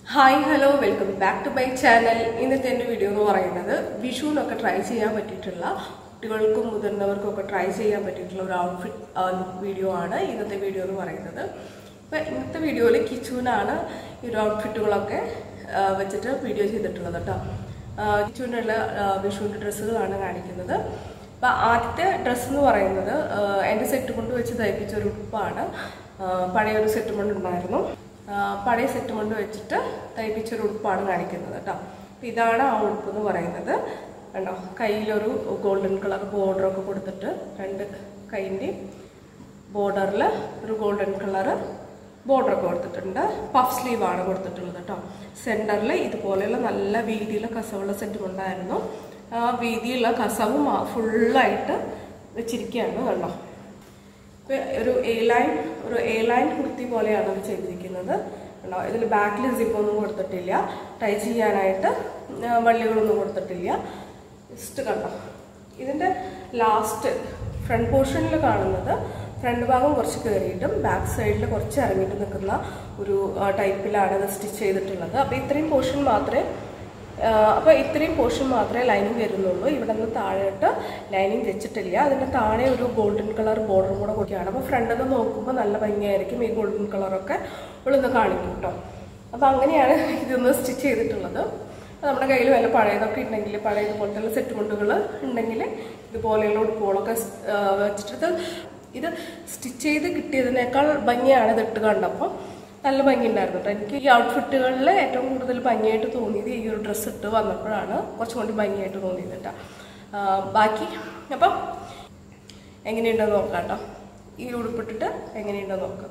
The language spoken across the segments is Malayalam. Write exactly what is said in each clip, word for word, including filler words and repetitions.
Hi, hello, welcome back to my channel. ഇന്നത്തെ എൻ്റെ വീഡിയോ എന്ന് പറയുന്നത് വിഷുവിനൊക്കെ ട്രൈ ചെയ്യാൻ പറ്റിയിട്ടുള്ള കുട്ടികൾക്കും മുതിർന്നവർക്കൊക്കെ ട്രൈ ചെയ്യാൻ പറ്റിയിട്ടുള്ള ഒരു ഔട്ട്ഫിറ്റ് വീഡിയോ ആണ് ഇന്നത്തെ വീഡിയോ എന്ന് പറയുന്നത്. അപ്പോൾ ഇന്നത്തെ വീഡിയോയിൽ കിച്ചുവിനാണ് ഈ ഒരു ഔട്ട്ഫിറ്റുകളൊക്കെ വെച്ചിട്ട് വീഡിയോ ചെയ്തിട്ടുള്ളത് കേട്ടോ. കിച്ചുവിനുള്ള വിഷുവിൻ്റെ ഡ്രസ്സുകളാണ് കാണിക്കുന്നത്. അപ്പോൾ ആദ്യത്തെ ഡ്രസ്സ് എന്ന് പറയുന്നത് എൻ്റെ സെറ്റ് കൊണ്ട് വെച്ച് തയ്പ്പിച്ച ഒരു ഉടുപ്പാണ്. പഴയൊരു സെറ്റ് കൊണ്ടുണ്ടായിരുന്നു. പഴയ സെറ്റ് കൊണ്ട് വെച്ചിട്ട് തയ്പ്പിച്ചൊരു ഉടുപ്പാണ് കാണിക്കുന്നത് കേട്ടോ. അപ്പം ഇതാണ് ആ ഉടുപ്പ് എന്ന് പറയുന്നത്. കണ്ടോ, കയ്യിലൊരു ഗോൾഡൻ കളർ ബോർഡറൊക്കെ കൊടുത്തിട്ട് രണ്ട് കൈൻ്റെ ബോർഡറിൽ ഒരു ഗോൾഡൻ കളർ ബോർഡറൊക്കെ കൊടുത്തിട്ടുണ്ട്. പഫ് സ്ലീവാണ് കൊടുത്തിട്ടുള്ളത് കേട്ടോ. സെൻറ്ററിൽ ഇതുപോലെയുള്ള നല്ല വീതിയുള്ള കസവുള്ള സെറ്റും ഉണ്ടായിരുന്നു. ആ വീതിയുള്ള കസവും ഫുള്ളായിട്ട് വെച്ചിരിക്കുകയാണ്. കണ്ടോ, ഒരു എ ലൈൻ ഒരു എ ലൈൻ കുർത്തി പോലെയാണ് അത് ചെയ്തിരിക്കുന്നത്. കണ്ടോ, ഇതിൽ ബാക്കിൽ സിപ്പൊന്നും കൊടുത്തിട്ടില്ല, ടൈ ചെയ്യാനായിട്ട് വള്ളികളൊന്നും കൊടുത്തിട്ടില്ല. ജസ്റ്റ് കണ്ടോ, ഇതിൻ്റെ ലാസ്റ്റ് ഫ്രണ്ട് പോർഷനിൽ കാണുന്നത് ഫ്രണ്ട് ഭാഗം കുറച്ച് കയറിയിട്ടും ബാക്ക് സൈഡിൽ കുറച്ച് ഇറങ്ങിയിട്ട് നിൽക്കുന്ന ഒരു ടൈപ്പിലാണ് ഇത് സ്റ്റിച്ച് ചെയ്തിട്ടുള്ളത്. അപ്പോൾ ഇത്രയും പോർഷൻ മാത്രമേ അപ്പോൾ ഇത്രയും പോർഷൻ മാത്രമേ ലൈനിങ് വരുന്നുള്ളൂ. ഇവിടെ നിന്ന് താഴോട്ട് ലൈനിങ് വെച്ചിട്ടില്ല. അതിൻ്റെ താഴെ ഒരു ഗോൾഡൻ കളർ ബോർഡറും കൂടെ കൊടുക്കുകയാണ്. അപ്പോൾ ഫ്രണ്ടിൽ നിന്ന് നോക്കുമ്പോൾ നല്ല ഭംഗിയായിരിക്കും. ഈ ഗോൾഡൻ കളറൊക്കെ ഉള്ളൊന്ന് കാണിക്കും കേട്ടോ. അപ്പോൾ അങ്ങനെയാണ് ഇതൊന്ന് സ്റ്റിച്ച് ചെയ്തിട്ടുള്ളത്. നമ്മുടെ കയ്യിൽ വല്ല പഴയതൊക്കെ ഉണ്ടെങ്കിൽ, പഴയ ഇതുപോലത്തെ സെറ്റ് മുണ്ടുകൾ ഉണ്ടെങ്കിൽ ഇതുപോലെയുള്ള ഉടുപ്പുകളൊക്കെ വെച്ചിട്ട് ഇത് സ്റ്റിച്ച് ചെയ്ത് കിട്ടിയതിനേക്കാൾ ഭംഗിയാണ് ഇത് ഇട്ട് കണ്ടപ്പോൾ. നല്ല ഭംഗി ഉണ്ടായിരുന്നു കേട്ടോ. എനിക്ക് ഈ ഔട്ട്ഫിറ്റുകളിൽ ഏറ്റവും കൂടുതൽ ഭംഗിയായിട്ട് തോന്നിയത് ഈ ഒരു ഡ്രസ്സ് ഇട്ട് വന്നപ്പോഴാണ് കുറച്ചും കൂടി ഭംഗിയായിട്ട് തോന്നിയത് കേട്ടോ. ബാക്കി അപ്പം എങ്ങനെയുണ്ടെന്ന് നോക്കാം കേട്ടോ. ഈ ഉടുപ്പിട്ടിട്ട് എങ്ങനെയുണ്ടെന്ന് നോക്കാം.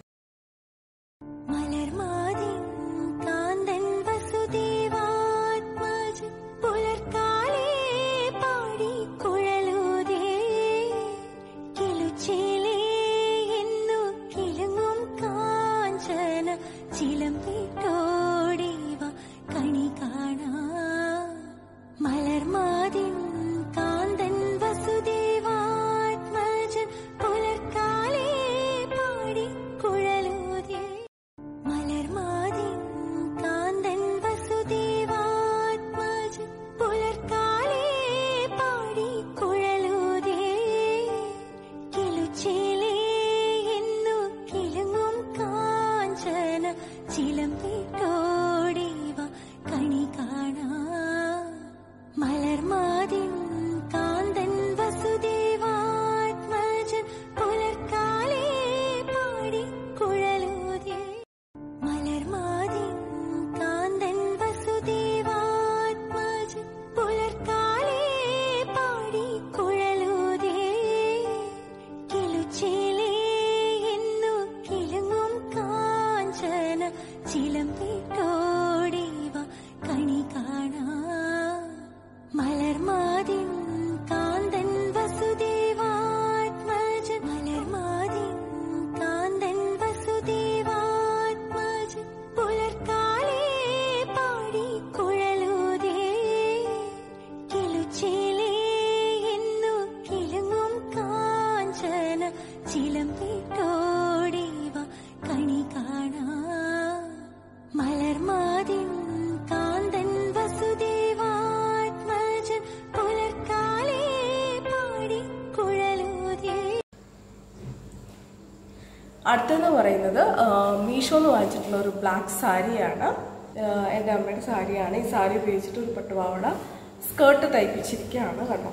അടുത്തെന്ന് പറയുന്നത് മീഷോ എന്ന് വാങ്ങിച്ചിട്ടുള്ള ഒരു ബ്ലാക്ക് സാരിയാണ്. എൻ്റെ അമ്മയുടെ സാരിയാണ്. ഈ സാരി ഉപയോഗിച്ചിട്ട് ഒരു പട്ടുപാവാട സ്കേർട്ട് തയ്പ്പിച്ചിരിക്കുകയാണ്. കണ്ടോ,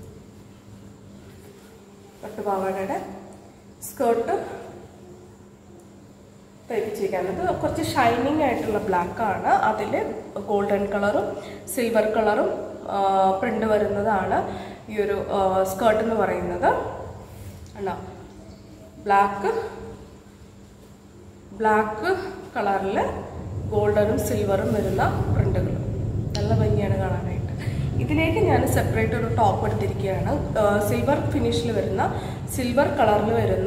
പട്ടുപാവാടയുടെ സ്കേർട്ട് തയ്പ്പിച്ചിരിക്കുന്നത് കുറച്ച് ഷൈനിങ് ആയിട്ടുള്ള ബ്ലാക്കാണ്. അതിൽ ഗോൾഡൻ കളറും സിൽവർ കളറും പ്രിന്റ് വരുന്നതാണ് ഈ ഒരു സ്കേർട്ട് എന്ന് പറയുന്നത്. കണ്ടോ, ബ്ലാക്ക് ബ്ലാക്ക് കളറിൽ ഗോൾഡനും സിൽവറും വരുന്ന പ്രിന്റുകൾ നല്ല ഭംഗിയാണ് കാണാനായിട്ട്. ഇതിലേക്ക് ഞാൻ സെപ്പറേറ്റ് ഒരു ടോപ്പ് എടുത്തിരിക്കുകയാണ്. സിൽവർ ഫിനിഷിൽ വരുന്ന സിൽവർ കളറിൽ വരുന്ന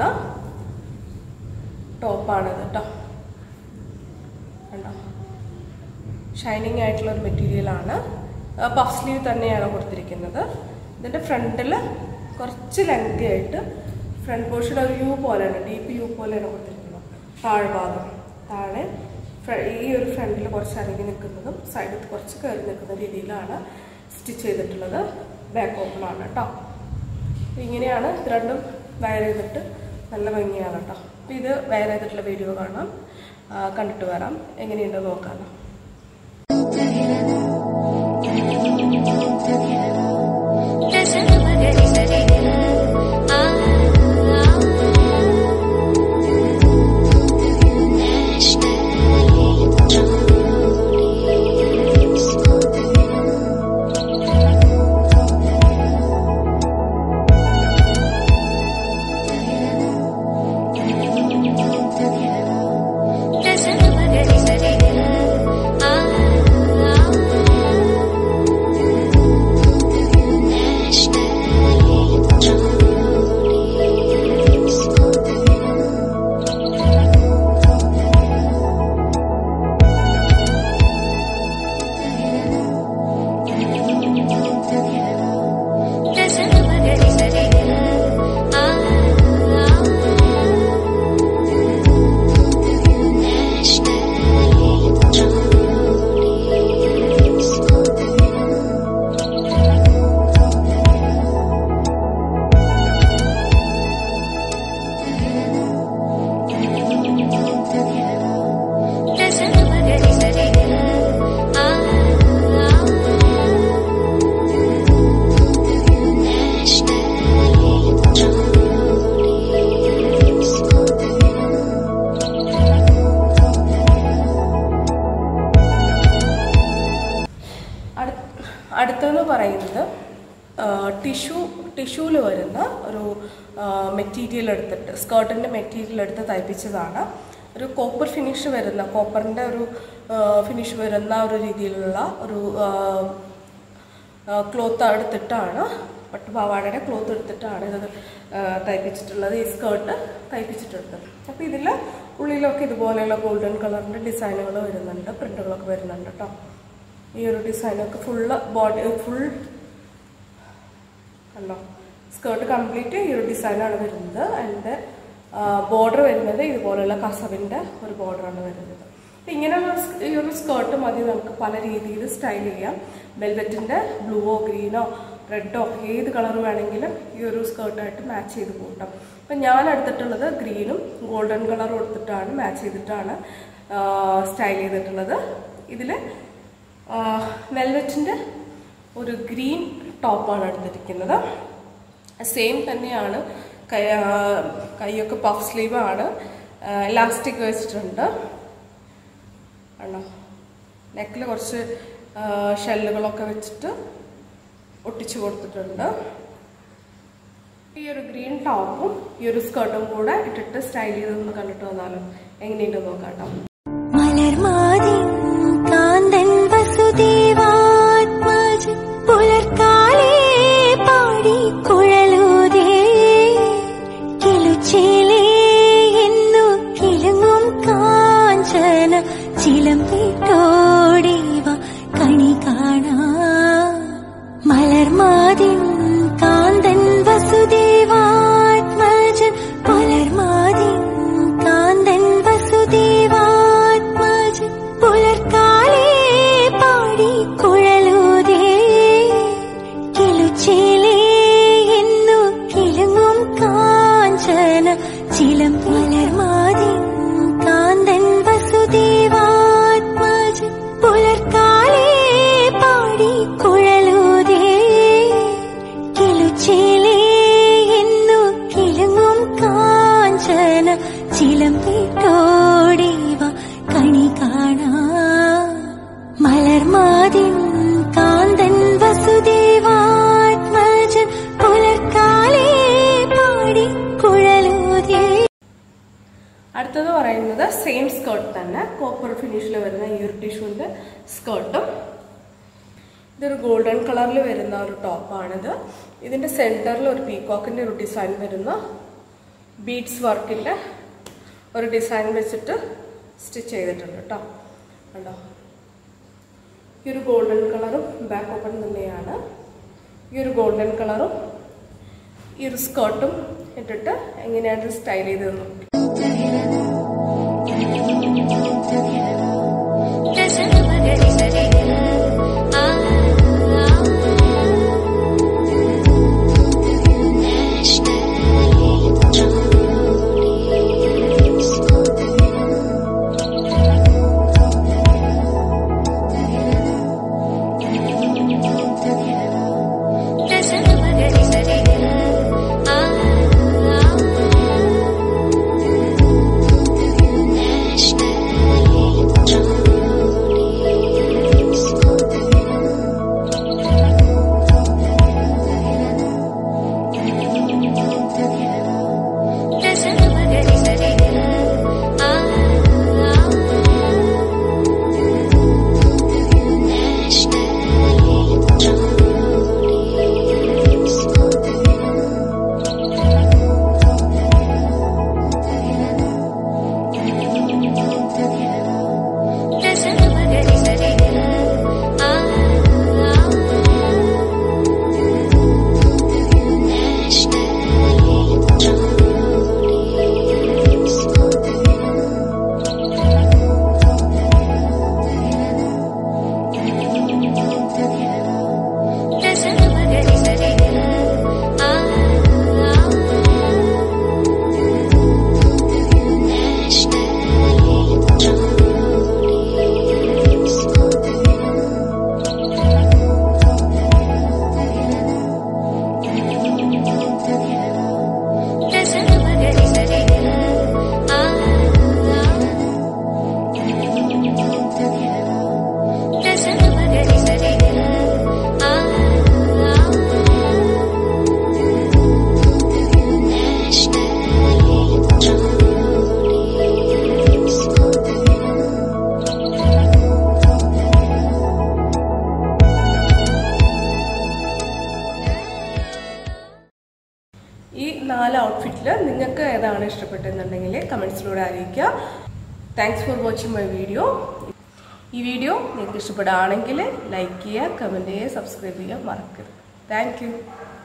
ടോപ്പാണിത് കേട്ടോ. കണ്ടോ, ഷൈനിങ് ആയിട്ടുള്ള ഒരു മെറ്റീരിയലാണ്. പഫ് സ്ലീവ് തന്നെയാണ് കൊടുത്തിരിക്കുന്നത്. ഇതിൻ്റെ ഫ്രണ്ടിൽ കുറച്ച് ലെങ്തി ആയിട്ട് ഫ്രണ്ട് പോർഷൻ ഒരു യു പോലെയാണ്, ഡീപ്പ് യു പോലെയാണ് കൊടുത്തിരിക്കുന്നത്. താഴ്ഭാഗം താഴെ ഈ ഒരു ഫ്രണ്ടിൽ കുറച്ച് ഇറങ്ങി നിൽക്കുന്നതും സൈഡിൽ കുറച്ച് കയറി നിൽക്കുന്ന രീതിയിലാണ് സ്റ്റിച്ച് ചെയ്തിട്ടുള്ളത്. ബാക്ക് ഓപ്പൺ ആണ് കേട്ടോ. ഇങ്ങനെയാണ് ഇത് രണ്ടും വയർ ചെയ്തിട്ട് നല്ല ഭംഗിയാണ് കേട്ടോ. അപ്പം ഇത് വയർ ചെയ്തിട്ടുള്ള വീഡിയോ കാണാം, കണ്ടിട്ട് വരാം, എങ്ങനെയുണ്ടെന്ന് നോക്കാമല്ലോ. അടുത്തെന്ന് പറയുന്നത് ടിഷ്യൂ ടിഷ്യൂവിൽ വരുന്ന ഒരു മെറ്റീരിയൽ എടുത്തിട്ട് സ്കേർട്ടിൻ്റെ മെറ്റീരിയൽ എടുത്ത് തയ്പ്പിച്ചതാണ്. ഒരു കോപ്പർ ഫിനിഷ് വരുന്ന കോപ്പറിൻ്റെ ഒരു ഫിനിഷ് വരുന്ന ഒരു രീതിയിലുള്ള ഒരു ക്ലോത്ത് എടുത്തിട്ടാണ്, പട്ടുപാവാടയുടെ ക്ലോത്ത് എടുത്തിട്ടാണ് ഇത് തയ്പ്പിച്ചിട്ടുള്ളത്, ഈ സ്കേർട്ട് തയ്പ്പിച്ചിട്ടുള്ളത്. അപ്പോൾ ഇതിൽ ഉള്ളിലൊക്കെ ഇതുപോലെയുള്ള ഗോൾഡൻ കളറിൻ്റെ ഡിസൈനുകൾ വരുന്നുണ്ട്, പ്രിൻ്റുകളൊക്കെ വരുന്നുണ്ട് കേട്ടോ. ഈ ഒരു ഡിസൈനൊക്കെ ഫുള്ള് ബോഡി ഫുൾ കണ്ടോ, സ്കേർട്ട് കംപ്ലീറ്റ് ഈ ഒരു ഡിസൈനാണ് വരുന്നത്. അതിൻ്റെ ബോർഡർ വരുന്നത് ഇതുപോലെയുള്ള കസവിൻ്റെ ഒരു ബോർഡറാണ് വരുന്നത്. അപ്പം ഇങ്ങനെയുള്ള ഈ ഒരു സ്കേർട്ട് മതി നമുക്ക് പല രീതിയിൽ സ്റ്റൈൽ ചെയ്യാം. വെൽവെറ്റിൻ്റെ ബ്ലൂവോ ഗ്രീനോ റെഡോ ഏത് കളർ വേണമെങ്കിലും ഈ ഒരു സ്കേർട്ടായിട്ട് മാച്ച് ചെയ്ത് കൂട്ടാം. അപ്പം ഞാൻ എടുത്തിട്ടുള്ളത് ഗ്രീനും ഗോൾഡൻ കളറും എടുത്തിട്ടാണ് മാച്ച് ചെയ്തിട്ടാണ് സ്റ്റൈൽ ചെയ്തിട്ടുള്ളത്. ഇതിൽ വെൽവെറ്റിൻ്റെ ഒരു ഗ്രീൻ ടോപ്പാണ് എടുത്തിരിക്കുന്നത്. സെയിം തന്നെയാണ്, കൈ കൈയൊക്കെ പഫ് സ്ലീവാണ്, ഇലാസ്റ്റിക് വെച്ചിട്ടുണ്ട് ആണോ. നെക്കിൽ കുറച്ച് ഷെല്ലുകളൊക്കെ വെച്ചിട്ട് ഒട്ടിച്ചു കൊടുത്തിട്ടുണ്ട്. ഈ ഒരു ഗ്രീൻ ടോപ്പും ഈ ഒരു സ്കേർട്ടും കൂടെ ഇട്ടിട്ട് സ്റ്റൈൽ ചെയ്തൊന്ന് കണ്ടിട്ട് വന്നാലും എങ്ങനെയുണ്ടെന്ന് നോക്കാം കേട്ടോ. അടുത്തത് പറയുന്നത് സെയിം സ്കേർട്ട് തന്നെ, കോപ്പർ ഫിനിഷിൽ വരുന്ന ഈ ഒരു ടിഷ്യൂവിൻ്റെ സ്കേർട്ടും. ഇതൊരു ഗോൾഡൻ കളറിൽ വരുന്ന ഒരു ടോപ്പാണിത്. ഇതിൻ്റെ സെൻറ്ററിൽ ഒരു പീകോക്കിൻ്റെ ഒരു ഡിസൈൻ വരുന്ന ബീഡ്സ് വർക്കിൻ്റെ ഒരു ഡിസൈൻ വെച്ചിട്ട് സ്റ്റിച്ച് ചെയ്തിട്ടുണ്ട് കേട്ടോ. കണ്ടോ, ഈ ഒരു ഗോൾഡൻ കളറും ബാക്ക് ഓപ്പൺ തന്നെയാണ്. ഈ ഒരു ഗോൾഡൻ കളറും ഈ ഒരു സ്കേർട്ടും ഇട്ടിട്ട് എങ്ങനെയാണ് സ്റ്റൈൽ ചെയ്ത് നോക്കി. ഈ നാല് ഔട്ട്ഫിറ്റിൽ നിങ്ങൾക്ക് ഏതാണ് ഇഷ്ടപ്പെട്ടതെന്നുണ്ടെങ്കിൽ കമൻസിലൂടെ അറിയിക്കുക. Thanks for watching my video. ഈ വീഡിയോ നിങ്ങൾക്ക് ഇഷ്ടപ്പെടുകയാണെങ്കിൽ ലൈക്ക് ചെയ്യുക, കമൻറ്റ് ചെയ്യുക, സബ്സ്ക്രൈബ് ചെയ്യുക മറക്കരുത്. Thank U.